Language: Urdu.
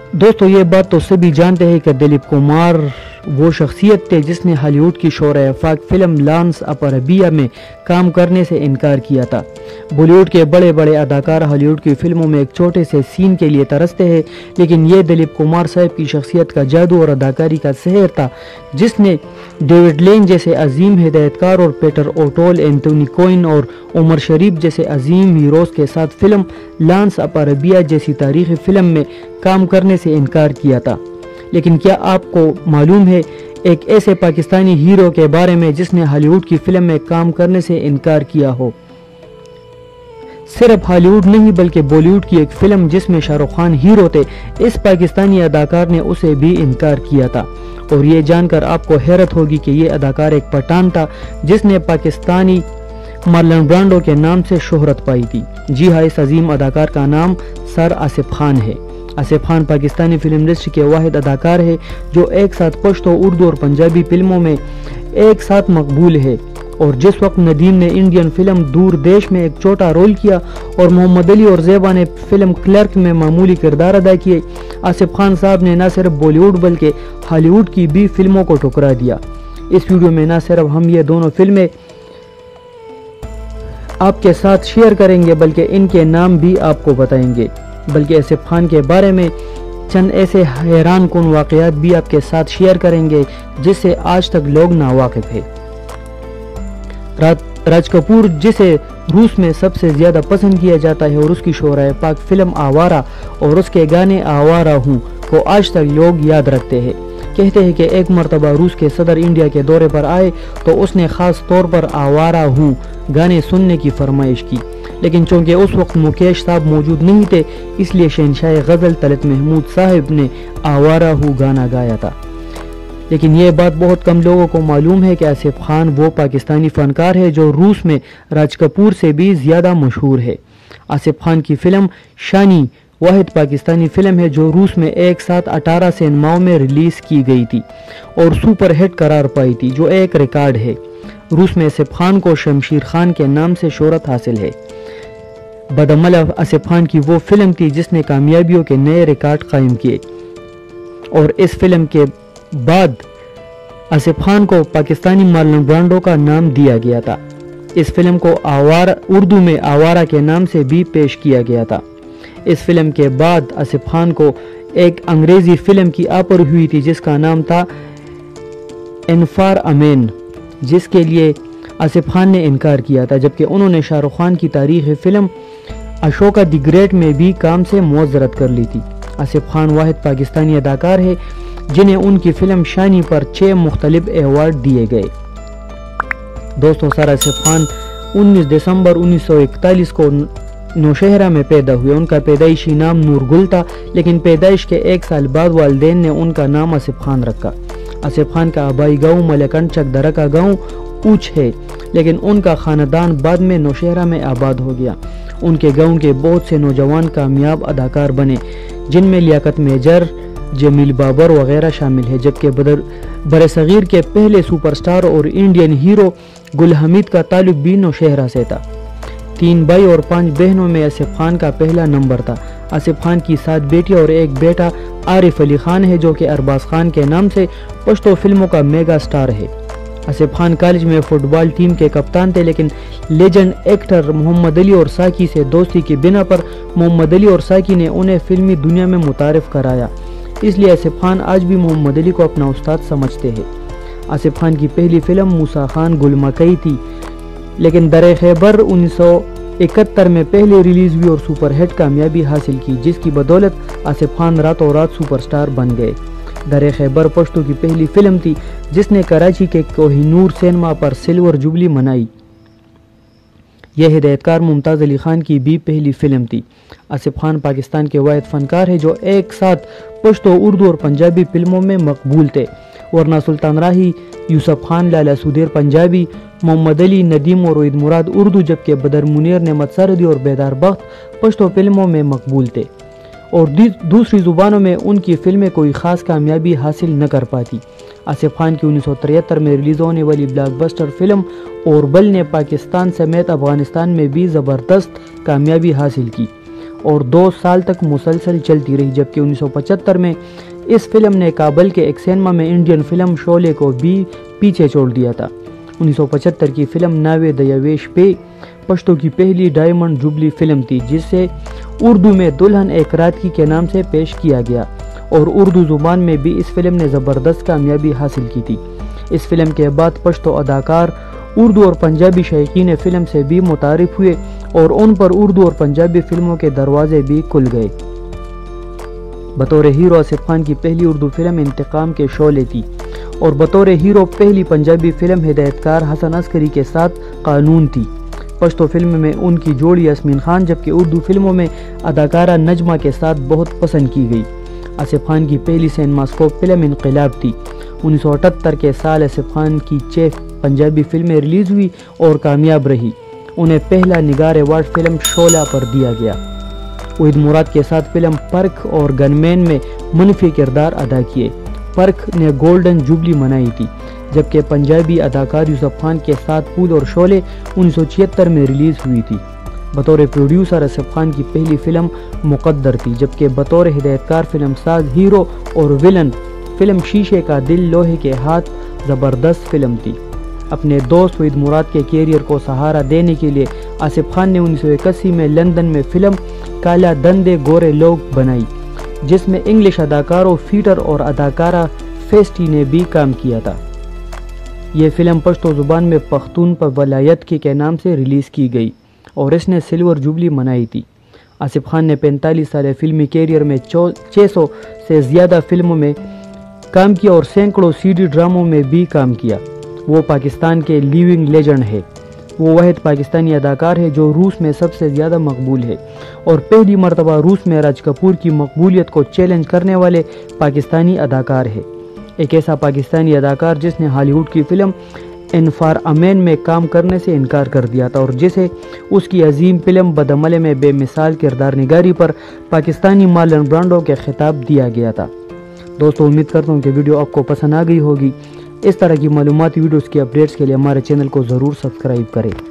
دوستو یہ بات تو سبھی جانتے ہیں کہ دلیپ کمار وہ شخصیت تھے جس نے ہالی ووڈ کی شورۂ افاق فلم لانس اپ عربیہ میں کام کرنے سے انکار کیا تھا۔ بالی ووڈ کے بڑے بڑے اداکار ہالی ووڈ کی فلموں میں ایک چھوٹے سے سین کے لیے ترستے ہیں، لیکن یہ دلیپ کمار صاحب کی شخصیت کا جادو اور اداکاری کا سحر تھا جس نے ڈیوڈ لین جیسے عظیم ہدایتکار اور پیٹر اوٹول، اینتھونی کوئن اور عمر شریف جیسے عظیم ہیروز کے ساتھ فلم لانس اپ عربیہ جیسی تاریخی فلم میں کام کرنے سے انکار کیا تھا۔ لیکن کیا آپ کو معلوم ہے ایک ایسے پاکستانی ہیرو کے بارے میں جس نے ہالی ووڈ کی فلم میں کام کرنے سے انکار کیا ہو؟ صرف ہالی ووڈ نہیں بلکہ بالی ووڈ کی ایک فلم جس میں شاہ رخ خان ہیرو تھے، اس پاکستانی اداکار نے اسے بھی انکار کیا تھا۔ اور یہ جان کر آپ کو حیرت ہوگی کہ یہ اداکار ایک پٹھان تھا جس نے پاکستانی مارلن برانڈو کے نام سے شہرت پائی تھی۔ جی ہاں، اس عظیم اداکار کا نام سر آصف خان ہے۔ آصف خان پاکستانی فلم انڈسٹری کے واحد اداکار ہے جو ایک ساتھ پشتو، اردو اور پنجابی فلموں میں ایک ساتھ مقبول ہے۔ اور جس وقت ندیم نے انڈین فلم دور دیش میں ایک چھوٹا رول کیا اور محمد علی اور زیبا نے فلم کلرک میں معمولی کردار ادا کیے، آصف خان صاحب نے نہ صرف بالی ووڈ بلکہ ہالی ووڈ کی بھی فلموں کو ٹھکرا دیا۔ اس ویڈیو میں نہ صرف ہم یہ دونوں فلمیں آپ کے ساتھ شیئر کریں گے بلکہ ان کے نام بھی آپ کو بتائیں گے، بلکہ آصف خان کے بارے میں چند ایسے حیران کن واقعات بھی آپ کے ساتھ شیئر کریں گے جس سے آج تک لوگ ناواقف ہیں۔ راج کپور جسے روس میں سب سے زیادہ پسند کیا جاتا ہے اور اس کی شورۂ افاق فلم آوارہ اور اس کے گانے آوارہ ہوں کو آج تک لوگ یاد رکھتے ہیں۔ کہتے ہیں کہ ایک مرتبہ روس کے صدر انڈیا کے دورے پر آئے تو اس نے خاص طور پر آوارہ ہوں گانے سننے کی فرمائش کی، لیکن چونکہ اس وقت مکیش صاحب موجود نہیں تھے اس لیے شہنشاہ غزل طلعت محمود صاحب نے آوارہ ہوں گانا گایا تھا۔ لیکن یہ بات بہت کم لوگوں کو معلوم ہے کہ آصف خان وہ پاکستانی فنکار ہے جو روس میں راج کپور سے بھی زیادہ مشہور ہے۔ آصف خان کی فلم شانی واحد پاکستانی فلم ہے جو روس میں ایک ساتھ 18 سینماؤں میں ریلیز کی گئی تھی اور سپر ہٹ قرار پائی تھی، جو ایک ریکارڈ ہے۔ روس میں آصف خان کو شمشیر خان کے نام سے شہرت حاصل ہے۔ بدعمل آصف خان کی وہ فلم تھی جس نے کامیابیوں کے نئے ریکارڈ قائم کیے، اور اس فلم کے بعد آصف خان کو پاکستانی مارلن برانڈو کا نام دیا گیا تھا۔ اس فلم کو اردو میں آوارہ کے نام سے بھی پیش کیا گیا تھا۔ اس فلم کے بعد آصف خان کو ایک انگریزی فلم کی آفر ہوئی تھی جس کا نام تھا انفار امین، جس کے لیے آصف خان نے انکار کیا تھا، جبکہ انہوں نے شاہ رخ خان کی تاریخی فلم اشوکا دی گریٹ میں بھی کام سے معذرت کر لی تھی۔ آصف خان واحد پاکستانی اداکار ہے جنہیں ان کی فلم شانی پر 6 مختلف ایوارڈ دیے گئے۔ دوستوں، سر آصف خان 19 دسمبر 1941 کو نوشہرہ میں پیدا ہوئے۔ ان کا پیدائشی نام نور گل تھا، لیکن پیدائش کے 1 سال بعد والدین نے ان کا نام آصف خان رکھا۔ آصف خان کا آبائی گاؤں ملکنڈ چک درہ کا گاؤں اوچ ہے، لیکن ان کا خاندان بعد میں نوشہرہ میں آباد ہو گیا۔ ان کے گاؤں کے بہت سے نوجوان کامیاب اداکار بنے، جن میں لیاقت میجر، جمیل بابر وغیرہ شامل ہے، جبکہ برصغیر کے پہلے سپر سٹار اور انڈین ہیرو گل حمید کا تعلق بھی نوشہرہ سے تھا۔ 3 بھائی اور 5 بہنوں میں آصف خان کا پہلا نمبر تھا۔ آصف خان کی 7 بیٹیاں اور ایک بیٹا عارف علی خان ہے جو کہ ارباز خان کے نام سے پشتو فلموں کا میگا سٹار ہے۔ آصف خان کالج میں فٹ بال ٹیم کے کپتان تھے، لیکن لیجنڈ ایکٹر محمد علی اور ساکی سے دوستی کی بنا پر محمد علی اور ساکی نے انہیں فلمی دنیا میں متعارف کرایا، اس لیے آصف خان آج بھی محمد علی کو اپنا استاد سمجھتے ہیں۔ آصف خان کی پہلی فلم موسیٰ خان گل مکئی تھی، لیکن در خیبر 1971 میں پہلے ریلیز ہوئی اور سپر ہٹ کامیابی حاصل کی، جس کی بدولت آصف خان راتوں رات سپر سٹار بن گئے۔ در خیبر پشتو کی پہلی فلم تھی جس نے کراچی کے کوہ نور سینما پر سلور جوبلی منائی۔ یہ ہدایتکار ممتاز علی خان کی بھی پہلی فلم تھی۔ آصف خان پاکستان کے واحد فنکار ہیں جو ایک ساتھ پشتو، اردو اور پنجابی فلموں میں مقبول تھے، ورنہ سلطان راہی، یوسف خان، لالا سدیر پنجابی، محمد علی، ندیم اور عید مراد اردو، جبکہ بدر منیر، نعمت سردی اور بیدار بخت پشتو فلموں میں مقبول تھے، اور دوسری زبانوں میں ان کی فلمیں کوئی خاص کامیابی حاصل نہ کر پاتی۔ آصف خان کی 1973 میں ریلیز ہونے والی بلاک بسٹر فلم اور بل نے پاکستان سمیت افغانستان میں بھی زبردست کامیابی حاصل کی، اور 2 سال تک مسلسل چلتی رہی، جبکہ 1975 میں اس فلم نے کابل کے ایک سینما میں انڈین فلم شعلے کو بھی پیچھے چھوڑ دیا تھا۔ 1975 کی فلم ناوے دیاویش پے پشتو کی پہلی ڈائمنڈ جوبلی فلم تھی، جسے اردو میں دلہن ایک رات کی کے نام سے پیش کیا گیا، اور اردو زبان میں بھی اس فلم نے زبردست کامیابی حاصل کی تھی۔ اس فلم کے بعد پشتو اداکار اردو اور پنجابی شائقین فلم سے بھی متعارف ہوئے اور ان پر اردو اور پنجابی فلموں کے دروازے بھی کھل گئے۔ بطور ہیرو آصف خان کی پہلی اردو فلم انتقام کے شعلے تھی، اور بطور ہیرو پہلی پنجابی فلم ہدایت کار حسن عسکری کے ساتھ قانون تھی۔ پشتو فلم میں ان کی جوڑی یاسمین خان، جبکہ اردو فلموں میں اداکارہ نجمہ کے ساتھ بہت پسند کی گئی۔ آصف خان کی پہلی سینماسکوپ فلم انقلاب تھی۔ 1978 کے سال آصف خان کی 6 پنجابی فلمیں ریلیز ہوئی اور کامیاب رہی۔ انہیں پہلا نگار ایوارڈ فلم شعلہ پر دیا گیا۔ وحید مراد کے ساتھ فلم پرکھ اور گن مین میں منفی کردار ادا کیے۔ پرکھ نے گولڈن جوبلی منائی تھی، جبکہ پنجابی اداکار یوسف خان کے ساتھ پھول اور شعلے 1976 میں ریلیز ہوئی تھی۔ بطور پروڈیوسر آصف خان کی پہلی فلم مقدر تھی، جبکہ بطور ہدایت کار فلم ساز ہیرو اور ویلن فلم شیشے کا دل لوہے کے ہاتھ زبردست فلم تھی۔ اپنے دوست وحید مراد کے کیریئر کو سہارا دینے کے لیے آصف خان نے 1981 میں لندن میں فلم کالا دندے گورے لوگ بنائی، جس میں انگلش اداکاروں فیٹر اور اداکارہ فیسٹی نے بھی کام کیا تھا۔ یہ فلم پشتو زبان میں پختون پر ولایت کے نام سے ریلیز کی گئی اور اس نے سلور جوبلی منائی تھی۔ آصف خان نے 45 سالہ فلمی کیریئر میں 600 سے زیادہ فلموں میں کام کیا اور سینکڑوں سی ڈی ڈراموں میں بھی کام کیا۔ وہ پاکستان کے لیونگ لیجنڈ ہے۔ وہ واحد پاکستانی اداکار ہے جو روس میں سب سے زیادہ مقبول ہے، اور پہلی مرتبہ روس میں راج کپور کی مقبولیت کو چیلنج کرنے والے پاکستانی اداکار ہے۔ ایک ایسا پاکستانی اداکار جس نے ہالی ووڈ کی فلم انفار امین میں کام کرنے سے انکار کر دیا تھا، اور جسے اس کی عظیم فلم بدعملے میں بے مثال کردار نگاری پر پاکستانی مارلن برانڈو کے خطاب دیا گیا تھا۔ دوستو، امید کرتا ہوں کہ ویڈیو آپ کو پسند آ گئی ہوگی۔ اس طرح کی معلوماتی ویڈیوز کی اپڈیٹس کے لیے ہمارے چینل کو ضرور سبسکرائب کریں۔